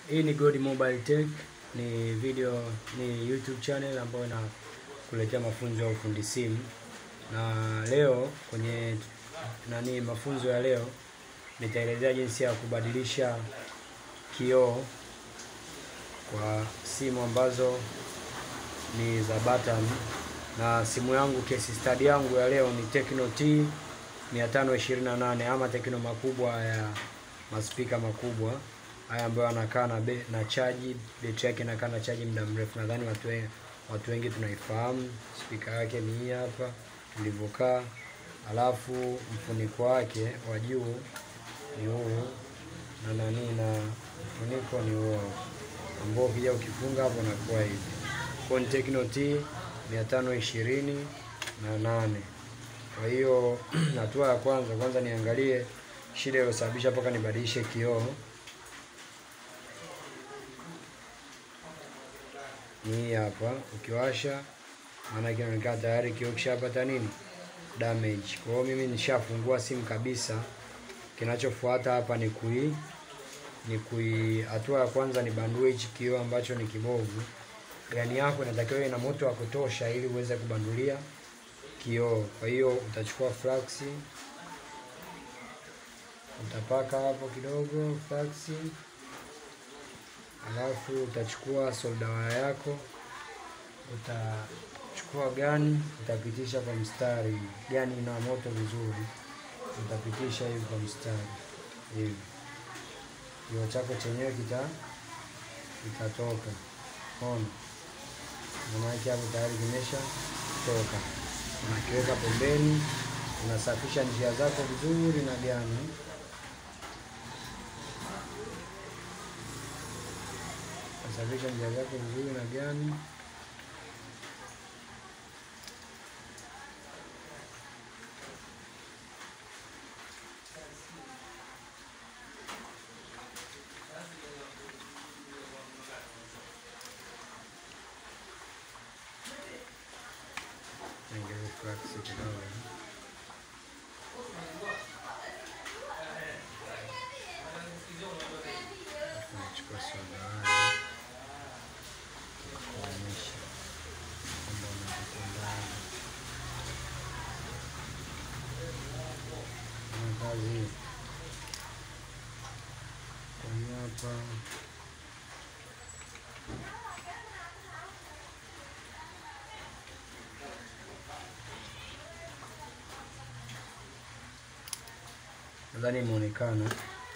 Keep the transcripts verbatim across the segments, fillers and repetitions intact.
Hii ni God Mobile Tech, ni video ni YouTube channel ambayo inakuletea mafunzo ya ufundi simu. Na leo kwenye nani mafunzo ya leo nitaelezea jinsi ya kubadilisha kioo kwa simu ambazo ni za button. Na simu yangu case study yangu ya leo ni Tecno T five twenty-four ama Tecno makubwa ya maspika makubwa haya ambayo anakaa na na charge, betri yake inakaa na charge muda mrefu. Nadhani watu wengi watu wengi tunaifahamu. Spika yake ni hii hapa ilivyokaa, alafu mfuniko wake wa juu ni huu na nani na mfuniko ni huo ambao pia ukifunga hapo unakuwa hivi. Kwa Tecno T five twenty-four. Kwa hiyo hatua ya kwanza kwanza niangalie shida iliyosababisha mpaka nibadilishe kioo. Ni hapa ukiwasha maana kinaonekana tayari kioo kishapata nini? Damage. Kwa hiyo mimi nishafungua simu kabisa. Kinachofuata hapa ni kui ni kui hatua ya kwanza ni bandue hichi kioo ambacho ni kibovu. Gani yako inatakiwa ina moto wa kutosha ili uweze kubandulia kioo. Kwa hiyo utachukua flux, utapaka hapo kidogo flux, alafu utachukua solder wire yako, utachukua gani, utapitisha kwa mstari. Gani ina moto vizuri, utapitisha hivi kwa mstari hivi, kioo chako chenyewe kita kitatoka. Ona, maana yake hapo tayari kimesha toka. Unakiweka pembeni, unasafisha njia zako vizuri na gani. Unasafisha njia zako vizuri na gani. Ngeze flux kidogo. Nachukua soda haya kuonyesha kwamba unapenda kazi. Kwa hiyo hapa nadhani imeonekana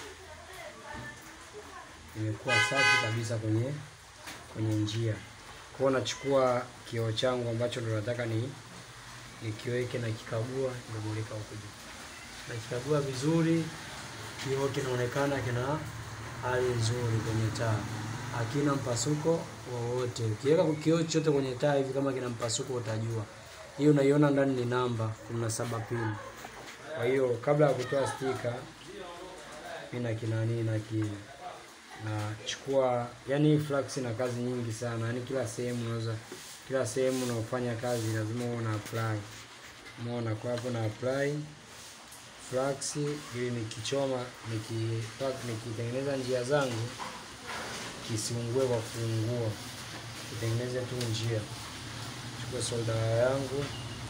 imekuwa safi kabisa kwenye kwenye njia. Kwa hiyo nachukua kioo changu ambacho ndo nataka ni nikiweke na kikagua, ndio mulika huko juu. Na kikagua vizuri, kioo kinaonekana kina hali nzuri kwenye taa. Hakina mpasuko wowote. Ukiweka kioo chote kwenye taa hivi kama kina mpasuko utajua. Hiyo unaiona ndani ni namba kumi na saba pin. Kwa hiyo kabla ya kutoa stika mimi na kinani na ki na chukua, yani flux na kazi nyingi sana. Yani kila sehemu unaweza kila sehemu unaofanya kazi lazima uwe na apply. Umeona kwa hapo na apply flux ili nikichoma niki nikitengeneza njia zangu kisiungue kwa kufungua. Nitengeneze tu njia. Chukua solder yangu.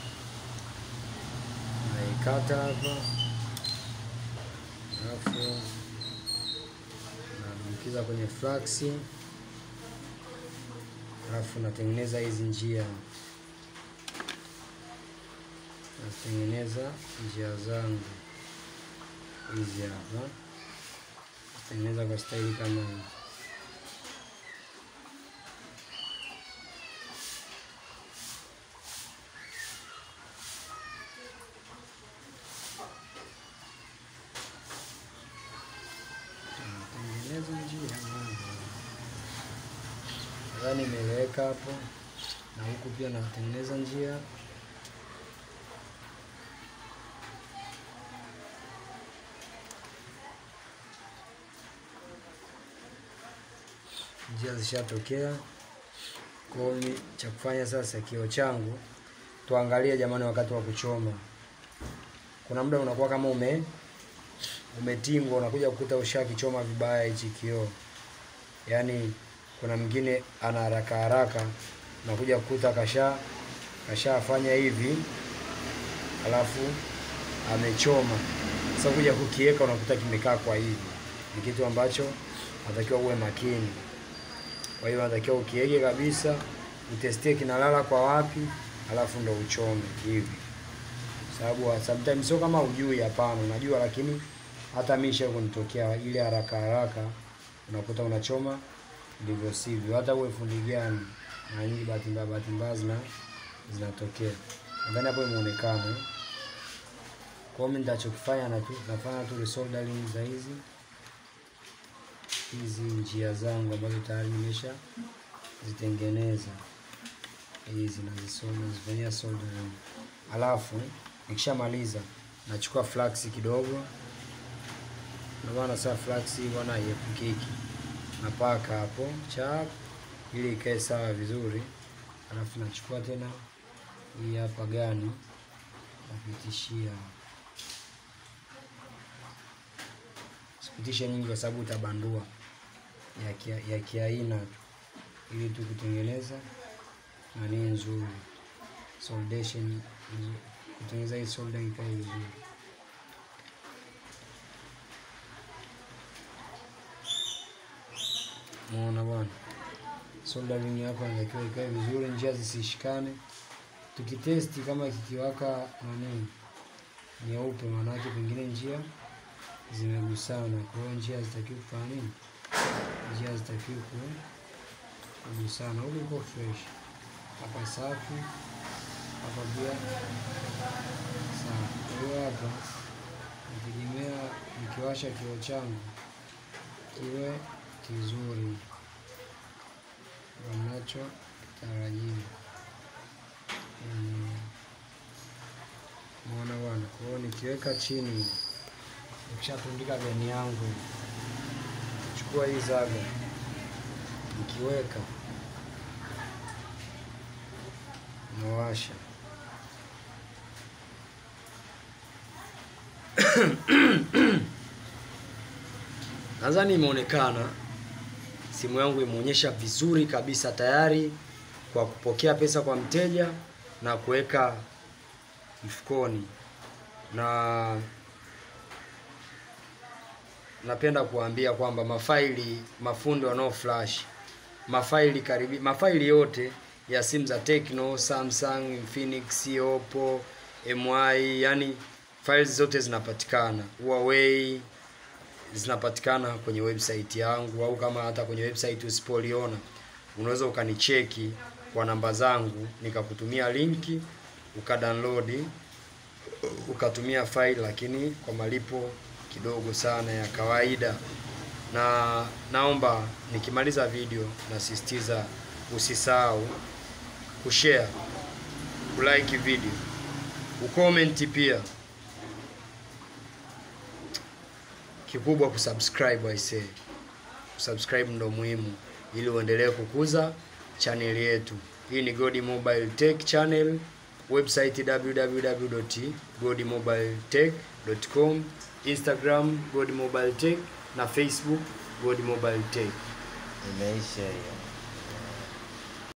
Naikata hapa. Alafu naingiza kwenye flux. Alafu natengeneza hizi njia. Natengeneza njia zangu hizi hapa. Natengeneza kwa staili kama hii. Nadhani nimeeleweka hapo. Na huku pia natengeneza njia. Njia zishatokea. Kwa hiyo cha kufanya sasa kioo changu tuangalie jamani wakati wa kuchoma. Kuna muda unakuwa kama ume umetingwa, unakuja kukuta ushakichoma vibaya hichi kioo. Yaani kuna mwingine ana haraka haraka na kuja kukuta kasha kashafanya hivi alafu amechoma. Sasa kuja kukiweka unakuta kimekaa kwa hivi. Ni kitu ambacho unatakiwa uwe makini. Kwa hiyo unatakiwa ukiege kabisa, utestie kinalala kwa wapi, alafu ndo uchome hivi. Sababu sometimes sio kama hujui, hapana, unajua, lakini hata mimi isha kunitokea ile haraka haraka unakuta unachoma ndivyo sivyo. Hata uwe fundi gani, na nyingi bahati mbaya bahati mbaya zina zinatokea. Nadhani hapo imeonekana. Kwa mimi nitachokifanya na tu nafanya tu resoldering za hizi hizi njia zangu ambazo tayari nimesha zitengeneza. Hizi nazisoma zifanyia soldering. Alafu nikishamaliza nachukua flux kidogo. Na bwana sasa flux bwana yepukiki. Napaka hapo chap ili ikae sawa vizuri. Alafu nachukua tena hii hapa gani napitishia. Sipitisha nyingi kwa sababu utabandua ya kia, ya kiaina ili tu kutengeneza na ni nzuri. Soldation kutengeneza hii solder ikae vizuri. Muona bwana. Soldering hapa inatakiwa ikae vizuri, njia zisishikane. Tukitesti kama kikiwaka nani nyeupe, maana yake pengine njia zimegusana. Kwa hiyo njia zitakiwa kufanya nini? Njia zitakiwa kugusana. Huko iko fresh. Hapa safi. Hapa pia safi. Kwa hiyo hapa nategemea nikiwasha kioo changu kiwe kizuri wanacho tarajia. Mm. Muona bwana. Kwa hiyo nikiweka chini, nikishatundika gani yangu, chukua hii zaga nikiweka nawasha. Nadhani imeonekana. Simu yangu imeonyesha vizuri kabisa, tayari kwa kupokea pesa kwa mteja na kuweka mfukoni. Na napenda kuambia kwamba mafaili mafundi wanao flash mafaili karibu mafaili yote ya simu za Tecno, Samsung, INFINIX, Oppo, M I, yani files zote zinapatikana. Huawei zinapatikana kwenye website yangu, au kama hata kwenye website usipoliona unaweza ukanicheki kwa namba zangu nikakutumia linki ukadownload ukatumia file, lakini kwa malipo kidogo sana ya kawaida. Na naomba nikimaliza video nasisitiza usisahau kushare, kulike video, ucomment pia. Kikubwa kusubscribe, I say. Subscribe ndo muhimu ili uendelee kukuza channel yetu. Hii ni God Mobile Tech channel, website w w w dot god mobile tech dot com, Instagram God Mobile Tech na Facebook God Mobile Tech. Imeisha hiyo.